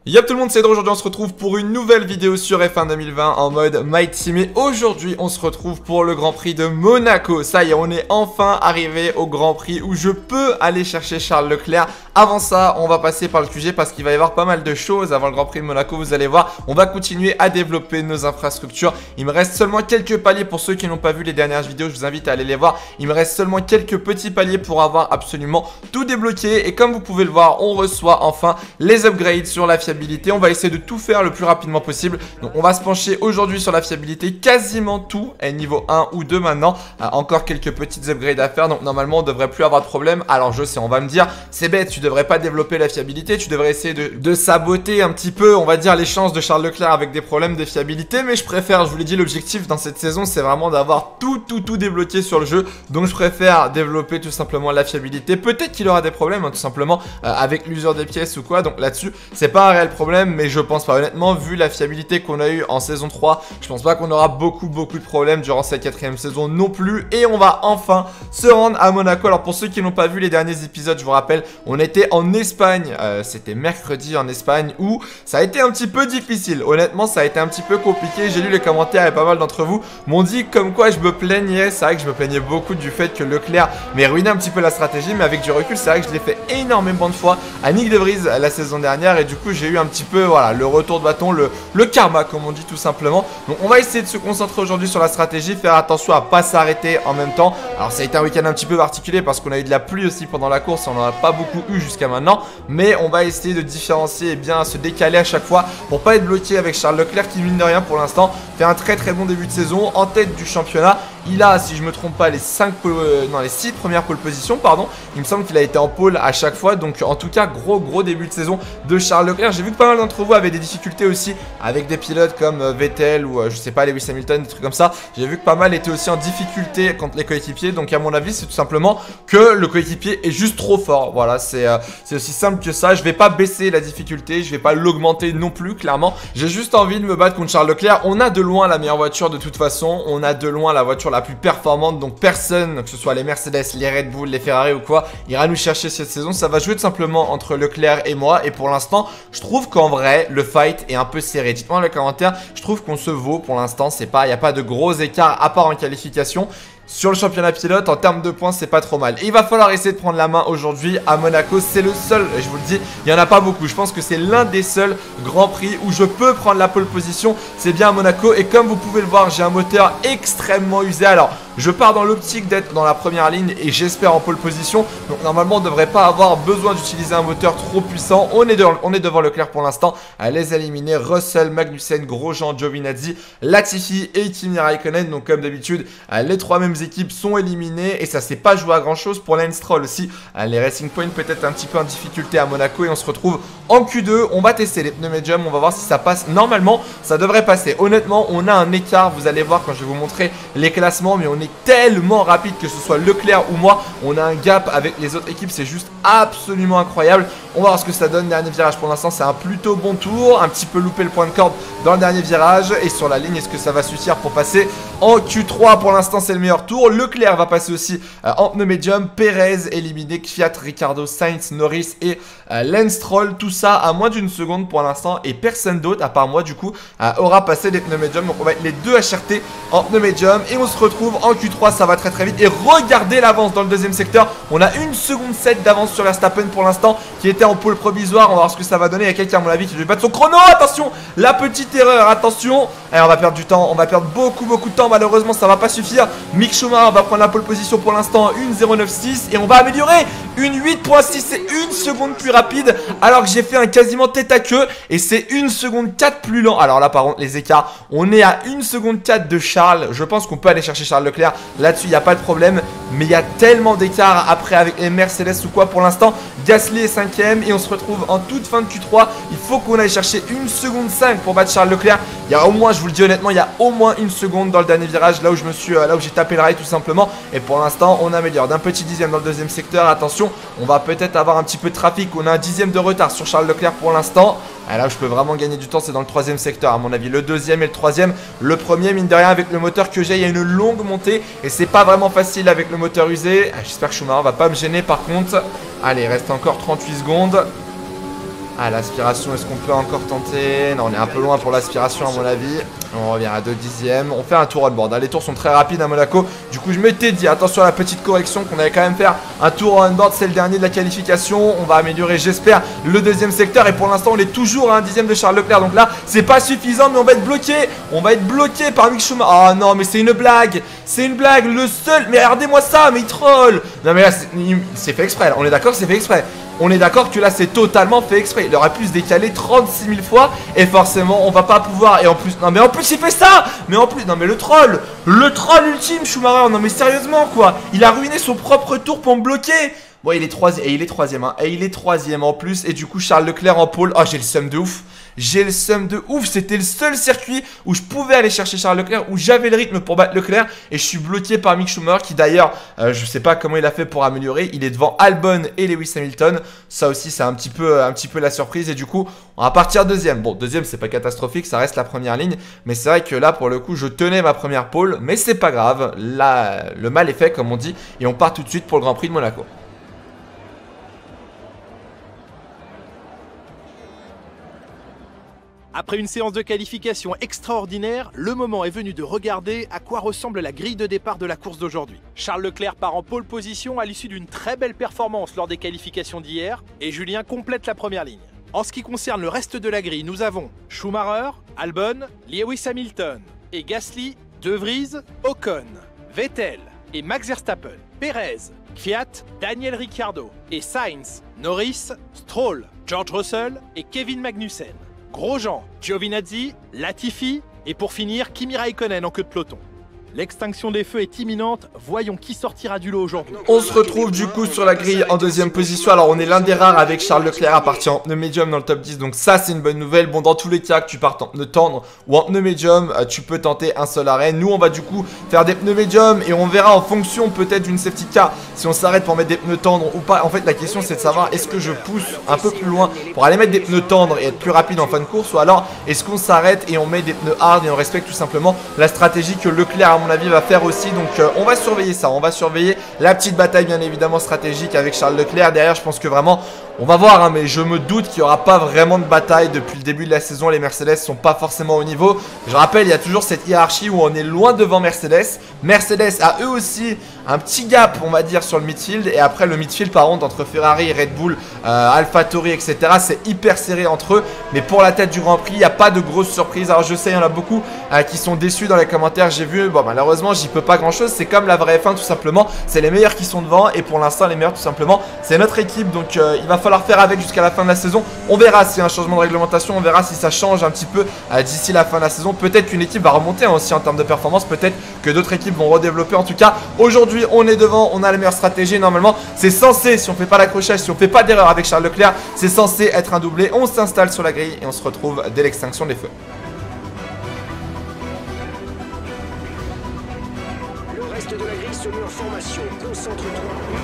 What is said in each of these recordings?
Y'a tout le monde, c'est Drew. Aujourd'hui on se retrouve pour une nouvelle vidéo sur F1 2020 en mode My Team. Et aujourd'hui on se retrouve pour le Grand Prix de Monaco. Ça y est, on est enfin arrivé au Grand Prix où je peux aller chercher Charles Leclerc. Avant ça, on va passer par le QG parce qu'il va y avoir pas mal de choses avant le Grand Prix de Monaco. Vous allez voir, on va continuer à développer nos infrastructures. Il me reste seulement quelques paliers pour ceux qui n'ont pas vu les dernières vidéos. Je vous invite à aller les voir. Il me reste seulement quelques petits paliers pour avoir absolument tout débloqué. Et comme vous pouvez le voir, on reçoit enfin les upgrades sur la fiabilité. On va essayer de tout faire le plus rapidement possible. Donc on va se pencher aujourd'hui sur la fiabilité. Quasiment tout est niveau 1 ou 2 maintenant. Encore quelques petites upgrades à faire. Donc normalement on devrait plus avoir de problème. Alors je sais, on va me dire, c'est bête, tu devrais pas développer la fiabilité. Tu devrais essayer de saboter un petit peu, on va dire, les chances de Charles Leclerc avec des problèmes de fiabilité. Mais je préfère, je vous l'ai dit, l'objectif dans cette saison c'est vraiment d'avoir tout débloqué sur le jeu. Donc je préfère développer tout simplement la fiabilité. Peut-être qu'il aura des problèmes hein, tout simplement avec l'usure des pièces ou quoi. Donc là-dessus c'est pas un réel problème, mais je pense pas, honnêtement, vu la fiabilité qu'on a eu en saison 3, je pense pas qu'on aura beaucoup de problèmes durant cette 4ème saison non plus. Et on va enfin se rendre à Monaco. Alors pour ceux qui n'ont pas vu les derniers épisodes, je vous rappelle, on était en Espagne, c'était mercredi en Espagne, où ça a été un petit peu difficile. Honnêtement ça a été un petit peu compliqué. J'ai lu les commentaires et pas mal d'entre vous m'ont dit comme quoi je me plaignais. C'est vrai que je me plaignais beaucoup du fait que Leclerc m'ait ruiné un petit peu la stratégie, mais avec du recul c'est vrai que je l'ai fait énormément de fois à Nick De Vries la saison dernière. Et du coup j'ai eu un petit peu, voilà, le retour de bâton, le karma comme on dit tout simplement. Donc on va essayer de se concentrer aujourd'hui sur la stratégie, faire attention à pas s'arrêter en même temps. Alors ça a été un week-end un petit peu particulier parce qu'on a eu de la pluie aussi pendant la course, on n'en a pas beaucoup eu jusqu'à maintenant. Mais on va essayer de différencier et bien se décaler à chaque fois pour pas être bloqué avec Charles Leclerc qui, mine de rien, pour l'instant fait un très bon début de saison en tête du championnat. Il a, si je me trompe pas, les 6 premières pole positions, pardon. Il me semble qu'il a été en pole à chaque fois. Donc en tout cas, gros début de saison de Charles Leclerc. J'ai vu que pas mal d'entre vous avaient des difficultés aussi avec des pilotes comme Vettel ou je sais pas, Lewis Hamilton, des trucs comme ça. J'ai vu que pas mal étaient aussi en difficulté contre les coéquipiers. Donc à mon avis, c'est tout simplement que le coéquipier est juste trop fort. Voilà, c'est aussi simple que ça. Je vais pas baisser la difficulté, je vais pas l'augmenter non plus, clairement. J'ai juste envie de me battre contre Charles Leclerc. On a de loin la meilleure voiture de toute façon. On a de loin la voiture la plus performante, donc personne, que ce soit les Mercedes, les Red Bull, les Ferrari ou quoi, ira nous chercher cette saison. Ça va jouer tout simplement entre Leclerc et moi. Et pour l'instant, je trouve qu'en vrai, le fight est un peu serré. Dites-moi dans les commentaires, je trouve qu'on se vaut pour l'instant. C'est pas, il n'y a pas de gros écarts à part en qualification. Sur le championnat pilote, en termes de points, c'est pas trop mal. Et il va falloir essayer de prendre la main aujourd'hui à Monaco. C'est le seul, je vous le dis, il n'y en a pas beaucoup. Je pense que c'est l'un des seuls grands prix où je peux prendre la pole position. C'est bien à Monaco. Et comme vous pouvez le voir, j'ai un moteur extrêmement usé. Alors, je pars dans l'optique d'être dans la première ligne et j'espère en pole position. Donc normalement, on ne devrait pas avoir besoin d'utiliser un moteur trop puissant. On est devant Leclerc pour l'instant. À les éliminer, Russell, Magnussen, Grosjean, Giovinazzi, Latifi et Kimi Raikkonen. Donc comme d'habitude, les trois mêmes équipes sont éliminées et ça s'est pas joué à grand chose pour Lance Stroll aussi. Les Racing Point peut-être un petit peu en difficulté à Monaco et on se retrouve en Q2. On va tester les pneus médium, on va voir si ça passe. Normalement, ça devrait passer. Honnêtement, on a un écart, vous allez voir quand je vais vous montrer les classements, mais on est tellement rapide que ce soit Leclerc ou moi. On a un gap avec les autres équipes, c'est juste absolument incroyable. On va voir ce que ça donne. Dernier virage pour l'instant, c'est un plutôt bon tour. Un petit peu loupé le point de corde dans le dernier virage. Et sur la ligne, est-ce que ça va suffire pour passer en Q3? Pour l'instant, c'est le meilleur tour. Leclerc va passer aussi en pneu médium. Perez éliminé, Kvyat, Ricciardo, Sainz, Norris et Lance Stroll. Tout ça à moins d'une seconde pour l'instant. Et personne d'autre, à part moi du coup, aura passé des pneus médiums. Donc on va être les deux HRT en pneu médium. Et on se retrouve en Q3, ça va très vite. Et regardez l'avance dans le deuxième secteur. On a 1 seconde 7 d'avance sur Verstappen pour l'instant, qui était en pôle provisoire. On va voir ce que ça va donner. Il y a quelqu'un à mon avis qui devait battre son chrono. Attention, la petite erreur, attention. Allez, on va perdre du temps, on va perdre beaucoup de temps. Malheureusement ça va pas suffire. Mick Schumacher va prendre la pole position pour l'instant, 1.09.6. Et on va améliorer une 8.6. C'est 1 seconde plus rapide, alors que j'ai fait un quasiment tête à queue. Et c'est 1 seconde 4 plus lent. Alors là par contre les écarts, on est à 1 seconde 4 de Charles. Je pense qu'on peut aller chercher Charles Leclerc. Là-dessus il n'y a pas de problème. Mais il y a tellement d'écart après avec les Mercedes ou quoi. Pour l'instant Gasly est 5ème et on se retrouve en toute fin de Q3. Il faut qu'on aille chercher 1 seconde 5 pour battre Charles Leclerc. Il y a au moins, je vous le dis honnêtement, il y a au moins 1 seconde dans le dernier virage, là où j'ai tapé le rail tout simplement. Et pour l'instant on améliore d'un petit dixième dans le deuxième secteur. Attention, on va peut-être avoir un petit peu de trafic. On a un dixième de retard sur Charles Leclerc pour l'instant. Ah, là où je peux vraiment gagner du temps, c'est dans le troisième secteur à mon avis. Le deuxième et le troisième. Le premier, mine de rien, avec le moteur que j'ai, il y a une longue montée et c'est pas vraiment facile avec le moteur usé. J'espère que Schumacher va pas me gêner par contre. Allez, il reste encore 38 secondes. Ah, l'aspiration, est-ce qu'on peut encore tenter? Non, on est un peu loin pour l'aspiration à mon avis. On revient à 2 dixièmes. On fait un tour on-board. Les tours sont très rapides à Monaco. Du coup, je m'étais dit, attention à la petite correction, qu'on allait quand même faire un tour on-board. C'est le dernier de la qualification. On va améliorer, j'espère, le deuxième secteur. Et pour l'instant, on est toujours à 1 dixième de Charles Leclerc. Donc là, c'est pas suffisant, mais on va être bloqué. On va être bloqué par Mick Schumacher. Oh non, mais c'est une blague. C'est une blague. Le seul. Mais regardez-moi ça, mais il troll. Non, mais là, c'est fait exprès. Là. On est d'accord, c'est fait exprès. On est d'accord que là c'est totalement fait exprès. Il aurait pu se décaler 36 000 fois. Et forcément on va pas pouvoir. Et en plus, non mais en plus il fait ça. Mais en plus, non mais le troll ultime Schumacher. Non mais sérieusement quoi. Il a ruiné son propre tour pour me bloquer. Bon il est troisième. Et il est troisième hein. Et il est troisième en plus. Et du coup Charles Leclerc en pole. Oh j'ai le seum de ouf. J'ai le seum de ouf, c'était le seul circuit où je pouvais aller chercher Charles Leclerc, où j'avais le rythme pour battre Leclerc. Et je suis bloqué par Mick Schumacher qui d'ailleurs, je sais pas comment il a fait pour améliorer. Il est devant Albon et Lewis Hamilton. Ça aussi c'est un petit peu la surprise. Et du coup on va partir deuxième. Bon deuxième c'est pas catastrophique, ça reste la première ligne. Mais c'est vrai que là pour le coup je tenais ma première pole. Mais c'est pas grave, là le mal est fait comme on dit. Et on part tout de suite pour le Grand Prix de Monaco. Après une séance de qualification extraordinaire, le moment est venu de regarder à quoi ressemble la grille de départ de la course d'aujourd'hui. Charles Leclerc part en pole position à l'issue d'une très belle performance lors des qualifications d'hier et Julien complète la première ligne. En ce qui concerne le reste de la grille, nous avons Schumacher, Albon, Lewis Hamilton et Gasly, De Vries, Ocon, Vettel et Max Verstappen, Perez, Kvyat, Daniel Ricciardo et Sainz, Norris, Stroll, George Russell et Kevin Magnussen. Grosjean, Giovinazzi, Latifi et pour finir Kimi Raikkonen en queue de peloton. L'extinction des feux est imminente, voyons qui sortira du lot aujourd'hui. On se retrouve du coup sur la grille en deuxième position. Alors on est l'un des rares avec Charles Leclerc à partir en pneu médium dans le top 10. Donc ça c'est une bonne nouvelle. Bon dans tous les cas que tu partes en pneu tendre ou en pneu médium, tu peux tenter un seul arrêt. Nous on va du coup faire des pneus médiums et on verra en fonction peut-être d'une safety car si on s'arrête pour mettre des pneus tendres ou pas. En fait la question c'est de savoir est-ce que je pousse un peu plus loin pour aller mettre des pneus tendres et être plus rapide en fin de course, ou alors est-ce qu'on s'arrête et on met des pneus hard et on respecte tout simplement la stratégie que Leclerc à mon avis va faire aussi. Donc on va surveiller ça, on va surveiller la petite bataille bien évidemment stratégique avec Charles Leclerc. Derrière je pense que vraiment on va voir hein, mais je me doute qu'il n'y aura pas vraiment de bataille depuis le début de la saison. Les Mercedes sont pas forcément au niveau. Je rappelle il y a toujours cette hiérarchie où on est loin devant Mercedes. Mercedes a eux aussi un petit gap on va dire sur le midfield. Et après le midfield par contre entre Ferrari, Red Bull, AlphaTauri etc. c'est hyper serré entre eux. Mais pour la tête du Grand Prix il n'y a pas de grosses surprises. Alors je sais il y en a beaucoup qui sont déçus dans les commentaires. J'ai vu, bon malheureusement j'y peux pas grand chose. C'est comme la vraie F1 tout simplement. C'est les meilleurs qui sont devant. Et pour l'instant les meilleurs tout simplement c'est notre équipe. Donc il va falloir faire avec jusqu'à la fin de la saison. On verra s'il y a un changement de réglementation. On verra si ça change un petit peu d'ici la fin de la saison. Peut-être qu'une équipe va remonter hein, aussi en termes de performance. Peut-être que d'autres équipes vont redévelopper. En tout cas aujourd'hui on est devant. On a la meilleure stratégie. Normalement c'est censé, si on fait pas l'accrochage, si on fait pas d'erreur avec Charles Leclerc, c'est censé être un doublé. On s'installe sur la grille et on se retrouve dès l'extinction des feux. Le reste de la grille se met en formation. Concentre-toi.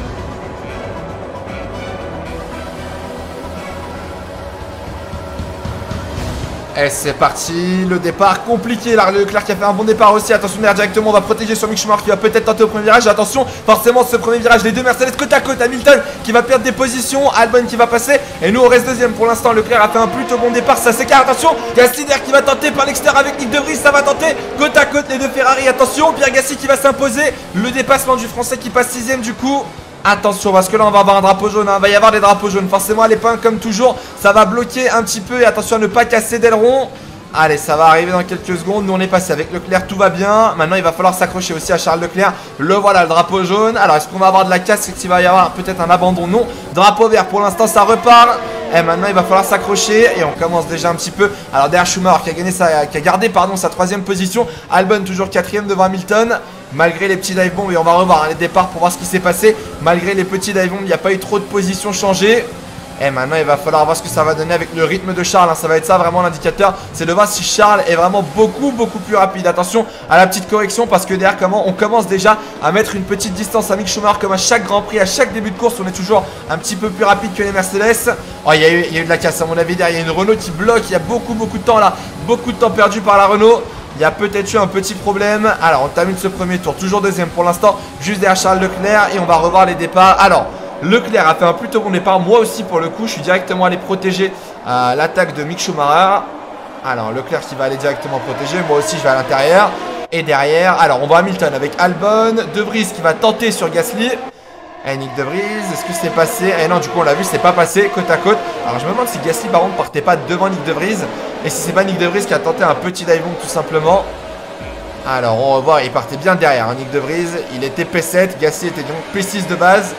Et c'est parti, le départ compliqué là, Leclerc qui a fait un bon départ aussi. Attention derrière directement, on va protéger sur Mick Schumacher qui va peut-être tenter au premier virage. Attention, forcément ce premier virage, les deux Mercedes côte à côte. Hamilton qui va perdre des positions, Albon qui va passer et nous on reste deuxième pour l'instant. Leclerc a fait un plutôt bon départ, ça s'écarte. Attention, Gasly qui va tenter par l'extérieur avec Nick De Vries, ça va tenter côte à côte les deux Ferrari. Attention, Pierre Gasly qui va s'imposer, le dépassement du français qui passe sixième du coup. Attention parce que là on va avoir un drapeau jaune hein. Il va y avoir des drapeaux jaunes forcément les pins comme toujours. Ça va bloquer un petit peu et attention à ne pas casser d'aileron. Allez ça va arriver dans quelques secondes. Nous on est passé avec Leclerc, tout va bien. Maintenant il va falloir s'accrocher aussi à Charles Leclerc. Le voilà le drapeau jaune. Alors est-ce qu'on va avoir de la casse? Est-ce qu'il va y avoir peut-être un abandon? Non. Drapeau vert pour l'instant ça repart. Et maintenant il va falloir s'accrocher. Et on commence déjà un petit peu. Alors derrière Schumacher qui a gardé sa troisième position. Albon toujours quatrième devant Hamilton. Malgré les petits dive bombs, et on va revoir hein, les départs pour voir ce qui s'est passé. Malgré les petits dive bombs, il n'y a pas eu trop de positions changées. Et maintenant il va falloir voir ce que ça va donner avec le rythme de Charles hein. Ça va être ça vraiment l'indicateur. C'est de voir si Charles est vraiment beaucoup plus rapide. Attention à la petite correction parce que derrière on commence déjà à mettre une petite distance à Mick Schumacher. Comme à chaque Grand Prix, à chaque début de course on est toujours un petit peu plus rapide que les Mercedes. Oh il y a eu de la casse à mon avis derrière. Il y a une Renault qui bloque. Il y a beaucoup de temps là. Beaucoup de temps perdu par la Renault. Il y a peut-être eu un petit problème. Alors on termine ce premier tour, toujours deuxième pour l'instant, juste derrière Charles Leclerc. Et on va revoir les départs. Alors Leclerc a fait un plutôt bon départ. Moi aussi pour le coup je suis directement allé protéger l'attaque de Mick Schumacher. Alors Leclerc qui va aller directement protéger. Moi aussi je vais à l'intérieur. Et derrière, alors on voit Hamilton avec Albon. De Vries qui va tenter sur Gasly. Et Nick De Vries, est-ce que c'est passé? Eh non, du coup on l'a vu, c'est pas passé côte à côte. Alors je me demande si Gasly par contre partait pas devant Nick De Vries. Et si c'est pas Nick De Vries qui a tenté un petit dive bomb tout simplement. Alors on revoit, il partait bien derrière hein, Nick De Vries. Il était P7, Gasly était donc P6 de base.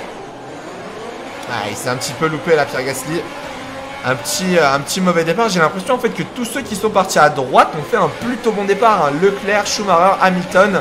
Ah, il s'est un petit peu loupé là, Pierre Gasly. Un petit mauvais départ. J'ai l'impression en fait que tous ceux qui sont partis à droite ont fait un plutôt bon départ hein. Leclerc, Schumacher, Hamilton.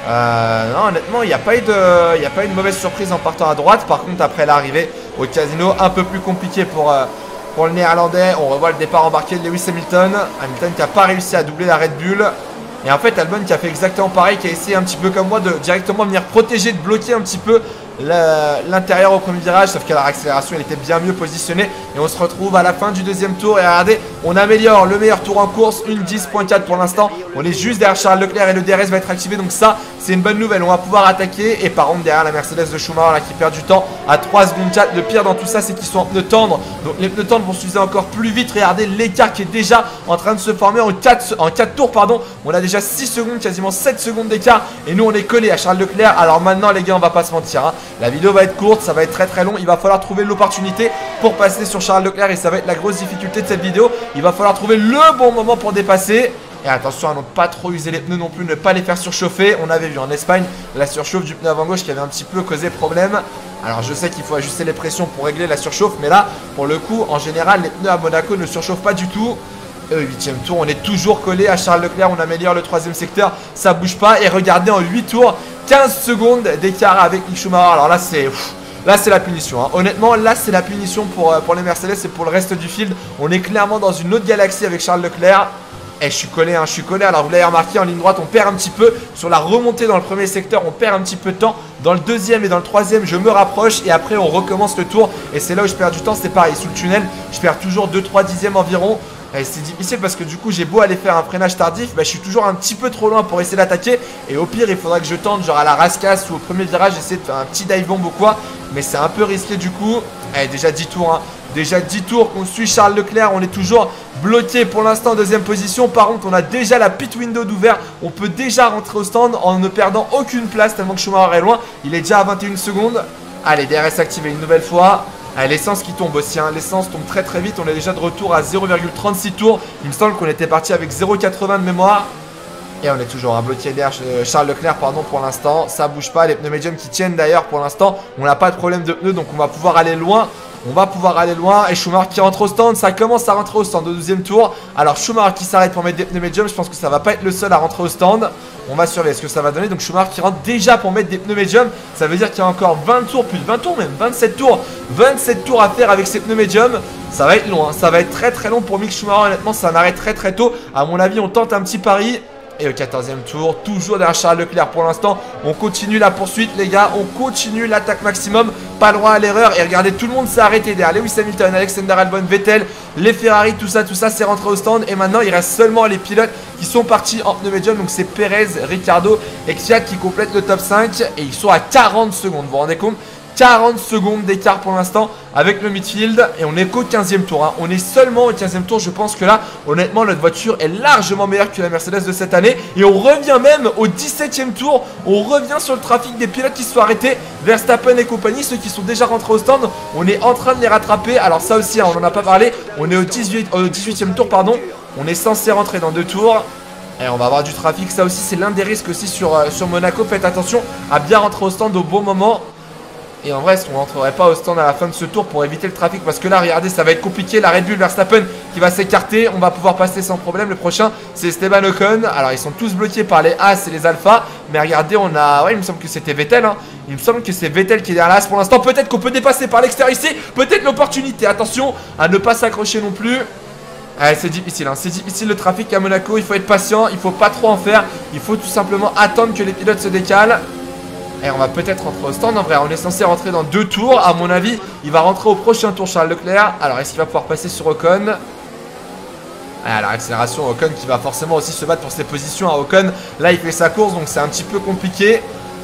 Non, honnêtement, il n'y a pas eu de mauvaise surprise en partant à droite. Par contre, après l'arrivée au casino, un peu plus compliqué pour le néerlandais. On revoit le départ embarqué de Lewis Hamilton. Hamilton qui n'a pas réussi à doubler la Red Bull. Et en fait, Albon qui a fait exactement pareil, qui a essayé un petit peu comme moi de directement venir protéger, de bloquer un petit peu l'intérieur au premier virage, sauf qu'à l'accélération il était bien mieux positionné. Et on se retrouve à la fin du deuxième tour. Et regardez, on améliore le meilleur tour en course, une 10.4 pour l'instant. On est juste derrière Charles Leclerc et le DRS va être activé, donc ça c'est une bonne nouvelle. On va pouvoir attaquer. Et par contre derrière la Mercedes de Schumacher là, qui perd du temps à 3 secondes 4. Le pire dans tout ça c'est qu'ils sont en pneus tendres, donc les pneus tendres vont s'user encore plus vite. Regardez l'écart qui est déjà en train de se former en 4 tours pardon. On a déjà 6 secondes, quasiment 7 secondes d'écart. Et nous on est collé à Charles Leclerc. Alors maintenant les gars, on va pas se mentir hein. La vidéo va être courte, ça va être très long. Il va falloir trouver l'opportunité pour passer sur Charles Leclerc. Et ça va être la grosse difficulté de cette vidéo. Il va falloir trouver le bon moment pour dépasser. Et attention à ne pas trop user les pneus non plus, ne pas les faire surchauffer. On avait vu en Espagne la surchauffe du pneu avant gauche qui avait un petit peu causé problème. Alors je sais qu'il faut ajuster les pressions pour régler la surchauffe, mais là pour le coup en général les pneus à Monaco ne surchauffent pas du tout. Et au 8e tour on est toujours collé à Charles Leclerc. On améliore le 3e secteur, ça bouge pas. Et regardez en 8 tours 15 secondes d'écart avec Mick Schumacher. Alors là c'est la punition hein. Honnêtement là c'est la punition pour les Mercedes et pour le reste du field. On est clairement dans une autre galaxie avec Charles Leclerc. Et je suis collé hein, je suis collé. Alors vous l'avez remarqué en ligne droite on perd un petit peu. Sur la remontée dans le premier secteur on perd un petit peu de temps. Dans le deuxième et dans le troisième je me rapproche. Et après on recommence le tour. Et c'est là où je perds du temps, c'est pareil. Sous le tunnel je perds toujours 2-3 dixièmes environ. C'est difficile parce que du coup j'ai beau aller faire un freinage tardif, bah, je suis toujours un petit peu trop loin pour essayer d'attaquer. Et au pire il faudra que je tente genre à la rascasse ou au premier virage essayer de faire un petit dive bomb ou quoi. Mais c'est un peu risqué du coup. Déjà 10 tours hein. Déjà 10 tours qu'on suit Charles Leclerc. On est toujours bloqué pour l'instant en deuxième position. Par contre on a déjà la pit window d'ouvert. On peut déjà rentrer au stand en ne perdant aucune place tellement que Schumacher est loin. Il est déjà à 21 secondes. Allez, DRS activé une nouvelle fois. L'essence qui tombe aussi, hein. L'essence tombe très vite. On est déjà de retour à 0,36 tours. Il me semble qu'on était parti avec 0,80 de mémoire. Et on est toujours un bloqué d'air Charles Leclerc pardon pour l'instant. Ça bouge pas, les pneus médiums qui tiennent d'ailleurs pour l'instant. On n'a pas de problème de pneus donc on va pouvoir aller loin. On va pouvoir aller loin. Et Schumacher qui rentre au stand. Ça commence à rentrer au stand au deuxième tour. Alors Schumacher qui s'arrête pour mettre des pneus médiums. Je pense que ça va pas être le seul à rentrer au stand. On va surveiller ce que ça va donner. Donc Schumacher qui rentre déjà pour mettre des pneus médiums. Ça veut dire qu'il y a encore 20 tours, plus de 20 tours même, 27 tours. 27 tours à faire avec ces pneus médiums. Ça va être long hein. Ça va être très long pour Mick Schumacher. Honnêtement ça m'arrête très tôt. À mon avis on tente un petit pari. Et au 14e tour, toujours derrière Charles Leclerc pour l'instant. On continue la poursuite les gars, on continue l'attaque maximum. Pas le droit à l'erreur. Et regardez, tout le monde s'est arrêté derrière Lewis Hamilton, Alexander Albon, Vettel, les Ferrari, tout ça c'est rentré au stand. Et maintenant il reste seulement les pilotes qui sont partis en pneu médium. Donc c'est Perez, Ricciardo et Kvyat qui complètent le top 5. Et ils sont à 40 secondes, vous vous rendez compte? 40 secondes d'écart pour l'instant avec le midfield. Et on est qu'au 15e tour hein. On est seulement au 15e tour. Je pense que là honnêtement notre voiture est largement meilleure que la Mercedes de cette année. Et on revient même au 17e tour. On revient sur le trafic des pilotes qui se sont arrêtés, Verstappen et compagnie, ceux qui sont déjà rentrés au stand. On est en train de les rattraper. Alors ça aussi hein, on n'en a pas parlé. On est au 18e tour pardon. On est censé rentrer dans 2 tours. Et on va avoir du trafic. Ça aussi c'est l'un des risques aussi sur Monaco. Faites attention à bien rentrer au stand au bon moment. Et en vrai, est-ce qu'on rentrerait pas au stand à la fin de ce tour pour éviter le trafic? Parce que là, regardez, ça va être compliqué. La Red Bull Verstappen qui va s'écarter. On va pouvoir passer sans problème. Le prochain, c'est Esteban Ocon. Alors, ils sont tous bloqués par les As et les Alpha. Mais regardez, on a... Ouais, il me semble que c'était Vettel. Hein. Il me semble que c'est Vettel qui est derrière l'As pour l'instant. Peut-être qu'on peut dépasser par l'extérieur ici. Peut-être l'opportunité. Attention à ne pas s'accrocher non plus. C'est difficile, hein. C'est difficile le trafic à Monaco. Il faut être patient. Il faut pas trop en faire. Il faut tout simplement attendre que les pilotes se décalent. Et on va peut-être rentrer au stand. En vrai, on est censé rentrer dans 2 tours. À mon avis, il va rentrer au prochain tour, Charles Leclerc. Alors, est-ce qu'il va pouvoir passer sur Ocon? Alors, accélération, Ocon qui va forcément aussi se battre pour ses positions. À Ocon, là, il fait sa course, donc c'est un petit peu compliqué.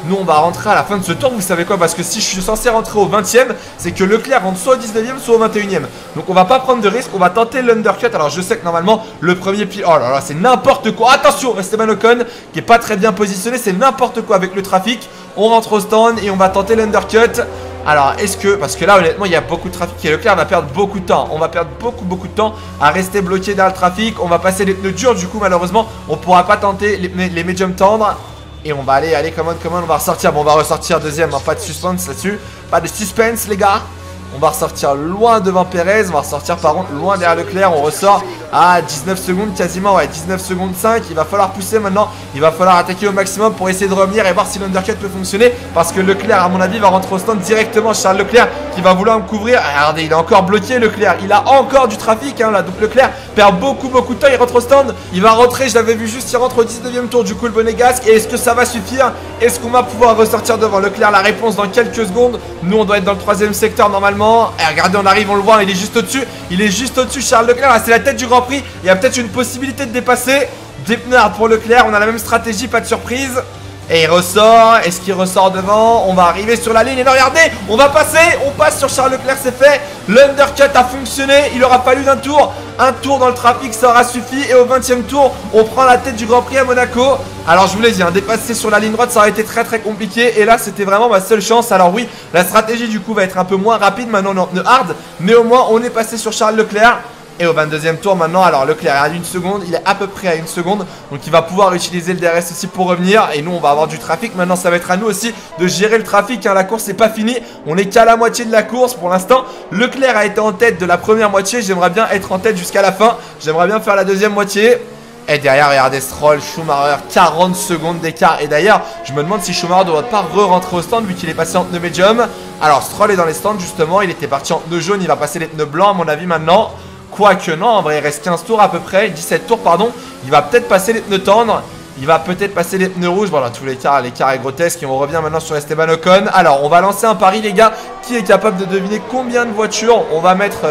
Nous on va rentrer à la fin de ce tour, vous savez quoi? Parce que si je suis censé rentrer au 20ème, c'est que Leclerc rentre soit au 19ème soit au 21ème. Donc on va pas prendre de risque, on va tenter l'undercut. Alors je sais que normalement le premier pilote, oh là là c'est n'importe quoi. Attention, Esteban Ocon qui est pas très bien positionné, c'est n'importe quoi avec le trafic. On rentre au stand et on va tenter l'undercut. Alors est-ce que, parce que là honnêtement il y a beaucoup de trafic et Leclerc va perdre beaucoup de temps. On va perdre beaucoup de temps à rester bloqué dans le trafic. On va passer les pneus durs, du coup malheureusement on pourra pas tenter les médiums tendres. Et on va aller, comment on va ressortir. Bon on va ressortir deuxième, hein, pas de suspense là-dessus. Pas de suspense les gars. On va ressortir loin devant Perez. On va ressortir par contre loin derrière Leclerc. On ressort à 19 secondes quasiment. Ouais 19 secondes 5. Il va falloir pousser maintenant. Il va falloir attaquer au maximum pour essayer de revenir et voir si l'undercut peut fonctionner. Parce que Leclerc à mon avis va rentrer au stand directement. Charles Leclerc qui va vouloir me couvrir. Regardez il est encore bloqué Leclerc. Il a encore du trafic hein, là. Donc Leclerc perd beaucoup de temps. Il rentre au stand. Il va rentrer, je l'avais vu juste, il rentre au 19ème tour du coup le monégasque. Et est-ce que ça va suffire? Est-ce qu'on va pouvoir ressortir devant Leclerc? La réponse dans quelques secondes. Nous on doit être dans le 3ème secteur normalement. Et regardez on arrive, on le voit, il est juste au-dessus. Il est juste au-dessus Charles Leclerc. Là c'est la tête du Grand Prix. Il y a peut-être une possibilité de dépasser. Des pneus hard pour Leclerc. On a la même stratégie, pas de surprise. Et il ressort, est-ce qu'il ressort devant? On va arriver sur la ligne et là regardez, on va passer, on passe sur Charles Leclerc, c'est fait. L'undercut a fonctionné, il aura fallu un tour dans le trafic, ça aura suffi. Et au 20ème tour, on prend la tête du Grand Prix à Monaco. Alors je vous l'ai dit, hein, dépasser sur la ligne droite, ça aurait été très compliqué. Et là c'était vraiment ma seule chance. Alors oui, la stratégie du coup va être un peu moins rapide, maintenant on est en pneu hard. Mais au moins on est passé sur Charles Leclerc. Et au 22ème tour maintenant, alors Leclerc est à 1 seconde, il est à peu près à 1 seconde. Donc il va pouvoir utiliser le DRS aussi pour revenir. Et nous on va avoir du trafic, maintenant ça va être à nous aussi de gérer le trafic hein. La course n'est pas finie, on est qu'à la moitié de la course pour l'instant. Leclerc a été en tête de la première moitié, j'aimerais bien être en tête jusqu'à la fin. J'aimerais bien faire la deuxième moitié. Et derrière, regardez Stroll, Schumacher, 40 secondes d'écart. Et d'ailleurs, je me demande si Schumacher ne devrait pas re-rentrer au stand vu qu'il est passé en pneu médium. Alors Stroll est dans les stands justement, il était parti en pneu jaune, il va passer les pneus blancs à mon avis maintenant. Quoique non, en vrai il reste 15 tours à peu près, 17 tours pardon. Il va peut-être passer les pneus tendres. Il va peut-être passer les pneus rouges. Voilà, tous l'écart est grotesque. Et on revient maintenant sur Esteban Ocon. Alors on va lancer un pari les gars. Qui est capable de deviner combien de voitures on va mettre,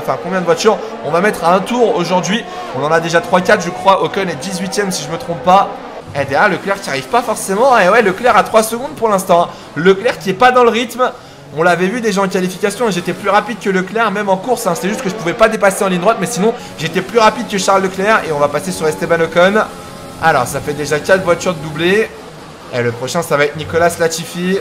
on va mettre à un tour aujourd'hui. On en a déjà 3-4 je crois. Ocon est 18ème si je me trompe pas. Et derrière Leclerc qui arrive pas forcément. Et ouais, Leclerc à 3 secondes pour l'instant. Leclerc qui est pas dans le rythme. On l'avait vu déjà en qualification et j'étais plus rapide que Leclerc même en course hein. C'est juste que je pouvais pas dépasser en ligne droite. Mais sinon j'étais plus rapide que Charles Leclerc. Et on va passer sur Esteban Ocon. Alors ça fait déjà 4 voitures de doublé. Et le prochain ça va être Nicolas Latifi.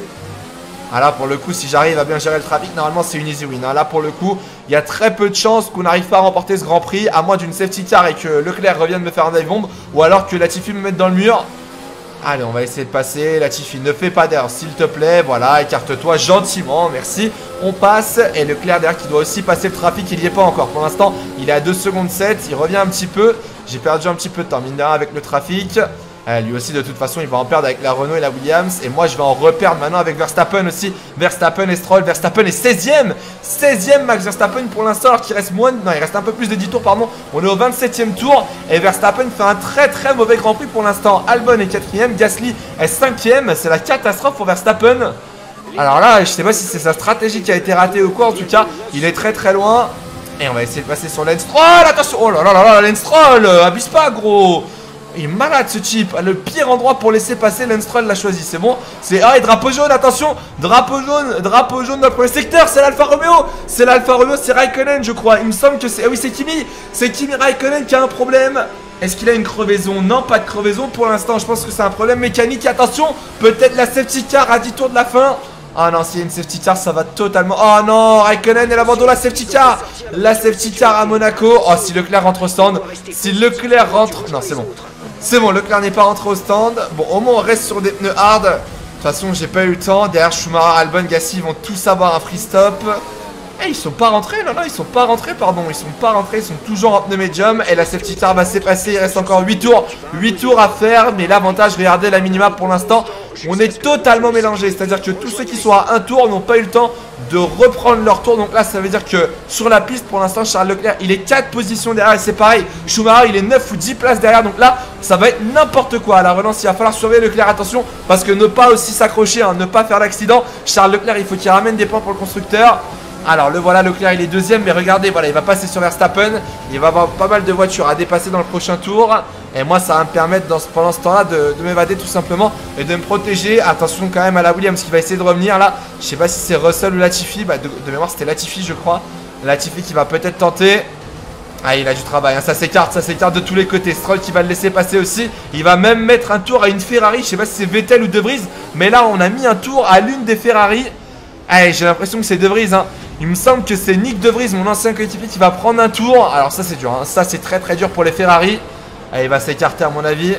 Ah là pour le coup si j'arrive à bien gérer le trafic, normalement c'est une easy win hein. Là pour le coup il y a très peu de chances qu'on n'arrive pas à remporter ce Grand Prix. À moins d'une safety car et que Leclerc revienne me faire un dive bomb. Ou alors que Latifi me mette dans le mur. Allez on va essayer de passer. Latifi ne fais pas d'erreur s'il te plaît. Voilà, écarte-toi gentiment, merci. On passe et Leclerc derrière qui doit aussi passer le trafic. Il n'y est pas encore pour l'instant. Il est à 2 secondes 7, il revient un petit peu. J'ai perdu un petit peu de temps mine de rien avec le trafic. Lui aussi de toute façon il va en perdre avec la Renault et la Williams. Et moi je vais en reperdre maintenant avec Verstappen aussi. Verstappen et Stroll. Verstappen est 16ème. 16ème Max Verstappen pour l'instant alors qu'il reste moins. Non il reste un peu plus de 10 tours pardon. On est au 27ème tour. Et Verstappen fait un très mauvais Grand Prix pour l'instant. Albon est 4ème. Gasly est 5ème. C'est la catastrophe pour Verstappen. Alors là je sais pas si c'est sa stratégie qui a été ratée ou quoi. En tout cas il est très loin. Et on va essayer de passer sur Lance Stroll. Attention. Oh là là Lance Stroll. Abuse pas gros. Il est malade ce type. Le pire endroit pour laisser passer, Lance Stroll l'a choisi. C'est bon. C'est. Ah et drapeau jaune, attention. Drapeau jaune dans le premier secteur. C'est l'Alfa Romeo. C'est l'Alfa Romeo, c'est Raikkonen je crois. Il me semble que c'est. Ah oui c'est Kimi. C'est Kimi Raikkonen qui a un problème. Est-ce qu'il a une crevaison? Non, pas de crevaison pour l'instant. Je pense que c'est un problème mécanique. Attention, peut-être la safety car à 10 tours de la fin. Ah non, s'il y a une safety car, ça va totalement... Oh non, Raikkonen, elle abandonne la safety car. La safety car à Monaco. Oh, si Leclerc rentre au stand. Si Leclerc rentre... Non, c'est bon. C'est bon, Leclerc n'est pas rentré au stand. Bon, au moins, on reste sur des pneus hard. De toute façon, j'ai pas eu le temps. Derrière, Schumacher, Albon, Gasly vont tous avoir un free stop. Eh, ils sont pas rentrés, non, ils sont pas rentrés, pardon. Ils sont pas rentrés, ils sont toujours en pneu médium. Et la safety car va s'effacer. Il reste encore 8 tours. 8 tours à faire. Mais l'avantage, regardez la minimap pour l'instant. On est totalement mélangé. C'est-à-dire que tous ceux qui sont à un tour n'ont pas eu le temps de reprendre leur tour. Donc là, ça veut dire que sur la piste, pour l'instant, Charles Leclerc, il est 4 positions derrière. Et c'est pareil. Schumacher, il est 9 ou 10 places derrière. Donc là, ça va être n'importe quoi. À la relance, il va falloir surveiller Leclerc. Attention, parce que ne pas aussi s'accrocher, hein, ne pas faire l'accident. Charles Leclerc, il faut qu'il ramène des points pour le constructeur. Alors le voilà, Leclerc il est deuxième, mais regardez, voilà, il va passer sur Verstappen. Il va avoir pas mal de voitures à dépasser dans le prochain tour. Et moi ça va me permettre pendant ce temps là de m'évader tout simplement et de me protéger. Attention quand même à la Williams qui va essayer de revenir là. Je sais pas si c'est Russell ou Latifi, bah, de mémoire c'était Latifi je crois. Latifi qui va peut-être tenter. Ah, il a du travail, hein. Ça s'écarte de tous les côtés. Stroll qui va le laisser passer aussi. Il va même mettre un tour à une Ferrari. Je sais pas si c'est Vettel ou De Vries, mais là on a mis un tour à l'une des Ferrari. Allez, j'ai l'impression que c'est De Vries, hein. Il me semble que c'est Nick De Vries, mon ancien coéquipier, qui va prendre un tour. Alors ça c'est dur, hein. Ça c'est très très dur pour les Ferrari. Allez, il va s'écarter à mon avis.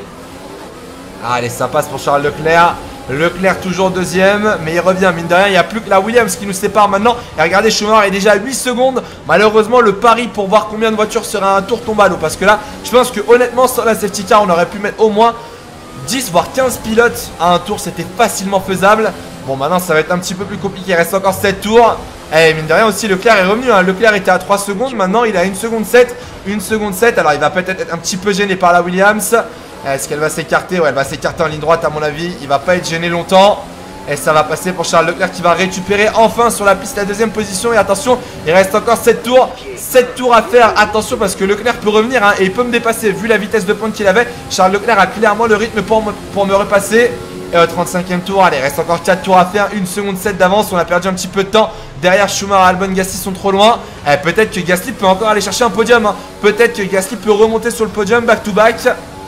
Allez, ça passe pour Charles Leclerc. Leclerc toujours deuxième, mais il revient, mine de rien, il n'y a plus que la Williams qui nous sépare maintenant. Et regardez, Schumacher est déjà à 8 secondes. Malheureusement, le pari pour voir combien de voitures sera un tour tombe à l'eau. Parce que là, je pense que honnêtement, sans la safety car, on aurait pu mettre au moins 10 voire 15 pilotes à un tour. C'était facilement faisable. Bon, maintenant, ça va être un petit peu plus compliqué. Il reste encore 7 tours. Et mine de rien aussi, Leclerc est revenu, hein. Leclerc était à 3 secondes, maintenant il est à 1 seconde 7. 1 seconde 7, alors il va peut-être être un petit peu gêné par la Williams. Est-ce qu'elle va s'écarter? Ouais, elle va s'écarter en ligne droite à mon avis. Il va pas être gêné longtemps. Et ça va passer pour Charles Leclerc qui va récupérer enfin sur la piste la deuxième position. Et attention, il reste encore 7 tours. 7 tours à faire, attention parce que Leclerc peut revenir, hein, et il peut me dépasser. Vu la vitesse de pointe qu'il avait, Charles Leclerc a clairement le rythme pour me repasser. Et au 35e tour, allez, il reste encore 4 tours à faire. 1 seconde 7 d'avance, on a perdu un petit peu de temps. Derrière Schumacher, Albon, Gasly sont trop loin. Peut-être que Gasly peut encore aller chercher un podium, hein. Peut-être que Gasly peut remonter sur le podium back to back.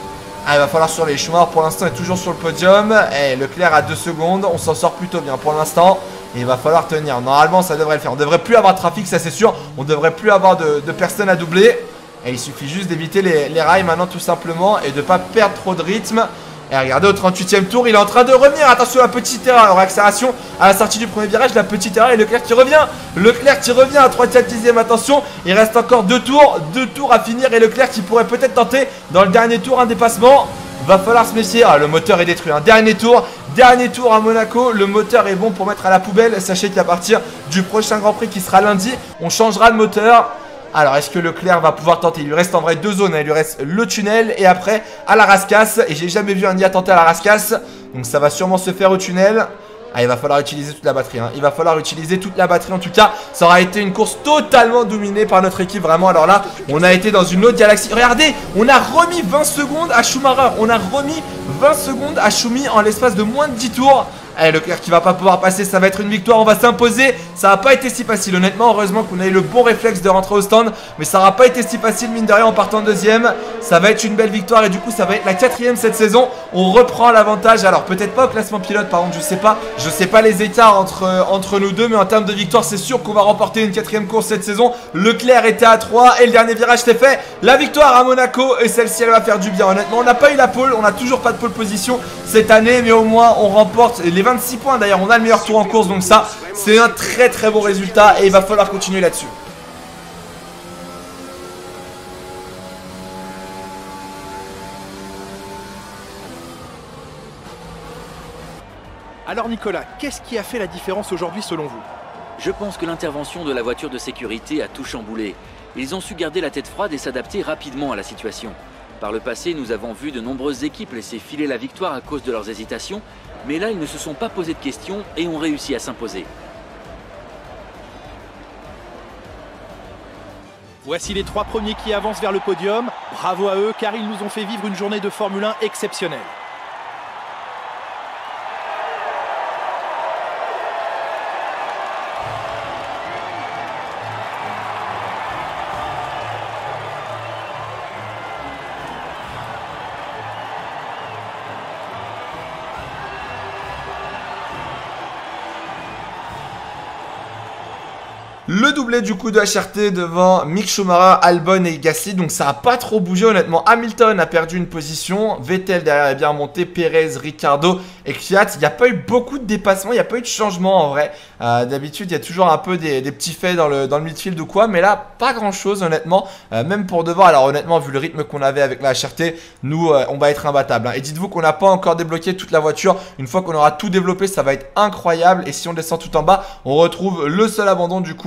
Il va falloir surveiller. Schumacher pour l'instant est toujours sur le podium. Et Leclerc à 2 secondes. On s'en sort plutôt bien pour l'instant. Et il va falloir tenir. Normalement ça devrait le faire. On devrait plus avoir de trafic, ça c'est sûr. On devrait plus avoir de personnes à doubler. Et il suffit juste d'éviter les rails maintenant tout simplement. Et de ne pas perdre trop de rythme. Et regardez au 38e tour, il est en train de revenir. Attention, la petite erreur, alors accélération à la sortie du premier virage, la petite erreur et Leclerc qui revient. Leclerc qui revient à 3/4, attention. Il reste encore 2 tours à finir et Leclerc qui pourrait peut-être tenter dans le dernier tour un dépassement. Va falloir se méfier. Ah, le moteur est détruit, hein. Dernier tour à Monaco. Le moteur est bon pour mettre à la poubelle. Sachez qu'à partir du prochain Grand Prix qui sera lundi, on changera de moteur. Alors, est-ce que Leclerc va pouvoir tenter? Il lui reste en vrai 2 zones, hein. Il lui reste le tunnel et après à la rascasse. Et j'ai jamais vu un IA tenter à la rascasse. Donc ça va sûrement se faire au tunnel. Ah, il va falloir utiliser toute la batterie, hein. Il va falloir utiliser toute la batterie. En tout cas, ça aura été une course totalement dominée par notre équipe. Vraiment, alors là, on a été dans une autre galaxie. Regardez, on a remis 20 secondes à Schumacher. On a remis 20 secondes à Schumi en l'espace de moins de 10 tours. Allez, Leclerc qui va pas pouvoir passer, ça va être une victoire, on va s'imposer. Ça n'a pas été si facile, honnêtement, heureusement qu'on a eu le bon réflexe de rentrer au stand. Mais ça n'aura pas été si facile, mine de rien, en partant deuxième. Ça va être une belle victoire et du coup ça va être la 4e cette saison. On reprend l'avantage, alors peut-être pas au classement pilote par contre, je sais pas les écarts entre nous deux. Mais en termes de victoire, c'est sûr qu'on va remporter une 4e course cette saison. Leclerc était à 3 et le dernier virage c'est fait. La victoire à Monaco et celle-ci elle va faire du bien, honnêtement. On n'a pas eu la pole, on n'a toujours pas de pole position cette année. Mais au moins on remporte les 26 points d'ailleurs, on a le meilleur tour en course, donc ça c'est un très très bon résultat et il va falloir continuer là-dessus. Alors Nicolas, qu'est-ce qui a fait la différence aujourd'hui selon vous? Je pense que l'intervention de la voiture de sécurité a tout chamboulé. Ils ont su garder la tête froide et s'adapter rapidement à la situation. Par le passé, nous avons vu de nombreuses équipes laisser filer la victoire à cause de leurs hésitations, mais là, ils ne se sont pas posé de questions et ont réussi à s'imposer. Voici les 3 premiers qui avancent vers le podium. Bravo à eux, car ils nous ont fait vivre une journée de Formule 1 exceptionnelle. Le doublé du coup de HRT devant Mick Schumacher, Albon et Gasly. Donc ça n'a pas trop bougé honnêtement. Hamilton a perdu une position. Vettel derrière est bien remonté. Perez, Ricciardo et Kvyat. Il n'y a pas eu beaucoup de dépassements. Il n'y a pas eu de changement en vrai. D'habitude il y a toujours un peu des petits faits dans le midfield ou quoi. Mais là pas grand chose honnêtement. Même pour devant. Alors honnêtement vu le rythme qu'on avait avec la HRT, nous on va être imbattable, hein. Et dites-vous qu'on n'a pas encore débloqué toute la voiture. Une fois qu'on aura tout développé ça va être incroyable. Et si on descend tout en bas on retrouve le seul abandon du coup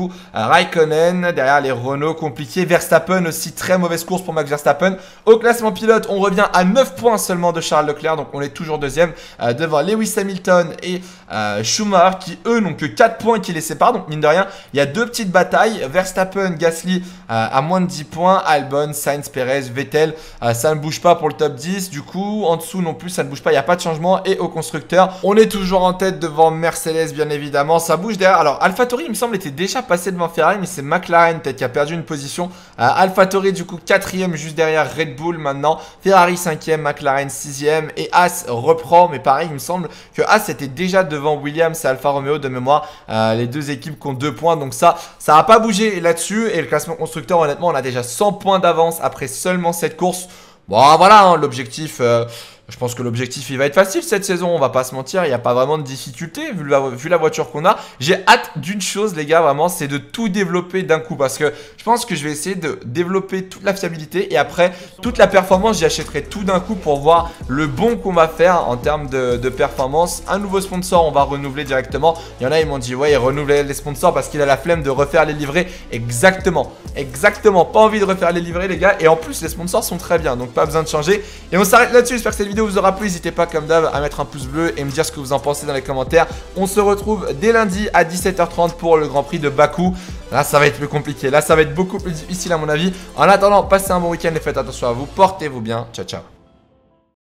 coup Raikkonen, derrière les Renault compliqués, Verstappen aussi, très mauvaise course pour Max Verstappen. Au classement pilote, on revient à 9 points seulement de Charles Leclerc, donc on est toujours deuxième devant Lewis Hamilton et Schumacher qui eux n'ont que 4 points qui les séparent, donc mine de rien, il y a deux petites batailles, Verstappen, Gasly à moins de 10 points, Albon, Sainz, Perez, Vettel, ça ne bouge pas pour le top 10, du coup en dessous non plus ça ne bouge pas, il n'y a pas de changement. Et au constructeur, on est toujours en tête devant Mercedes bien évidemment, ça bouge derrière. Alors AlphaTauri il me semble était déjà passé devant Ferrari, mais c'est McLaren peut-être qui a perdu une position. AlphaTauri du coup 4ème juste derrière Red Bull maintenant, Ferrari 5ème, McLaren 6ème et Haas reprend, mais pareil il me semble que Haas était déjà devant Williams et Alfa Romeo de mémoire, les deux équipes qui ont 2 points, donc ça va pas bouger là-dessus. Et le classement constructeur honnêtement on a déjà 100 points d'avance après seulement cette course. Bon voilà hein, l'objectif, je pense que l'objectif il va être facile cette saison, on va pas se mentir, il n'y a pas vraiment de difficulté vu la voiture qu'on a. J'ai hâte d'une chose les gars vraiment, c'est de tout développer d'un coup, parce que je pense que je vais essayer de développer toute la fiabilité et après toute la performance, j'y achèterai tout d'un coup pour voir le bon qu'on va faire en termes de performance. Un nouveau sponsor on va renouveler directement, il y en a ils m'ont dit ouais il renouvelait les sponsors parce qu'il a la flemme de refaire les livrets. Exactement, pas envie de refaire les livrets les gars, et en plus les sponsors sont très bien, donc pas besoin de changer. Et on s'arrête là-dessus, j'espère que cette vidéo vous aura plu, n'hésitez pas comme d'hab à mettre un pouce bleu et me dire ce que vous en pensez dans les commentaires. On se retrouve dès lundi à 17h30 pour le Grand Prix de Bakou. Là ça va être plus compliqué, là ça va être beaucoup plus difficile à mon avis. En attendant, passez un bon week-end et faites attention à vous, portez-vous bien, ciao ciao.